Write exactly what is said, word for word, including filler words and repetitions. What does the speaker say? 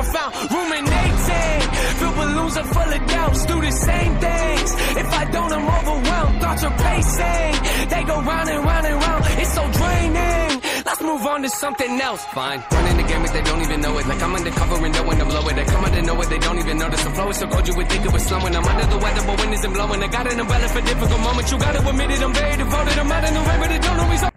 profound. Ruminating, fill balloons are full of doubts. Do the same things. If I don't, I'm overwhelmed. Thoughts are pacing. They go round and round and round. It's so draining. Let's move on to something else. Fine, running the game if they don't even know it. Like I'm undercover and knowing to blow it. They come out of nowhere, they don't even notice. The flow is so cold you would think it was slowing. I'm under the weather, but wind isn't blowing. I got an umbrella for difficult moments. You gotta admit it, I'm very devoted. I'm out in the rain, but it don't always.